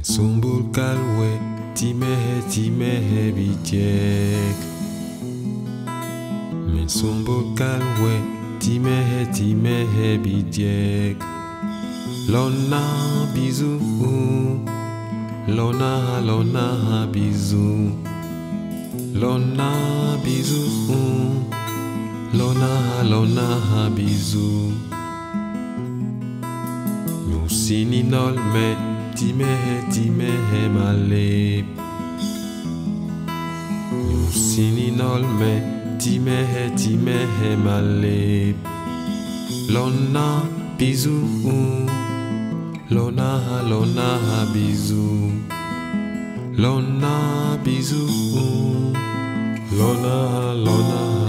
Sumbul kalwe timehe bijek. Men sumbul kalwe timehe bijek. Lona bizu, lona bizu. Lona bizu, lona bizu. Sini nol me timehe malep. Sini nol me timehe malep. Lona bizu, lona bizu. Lona bizu, lona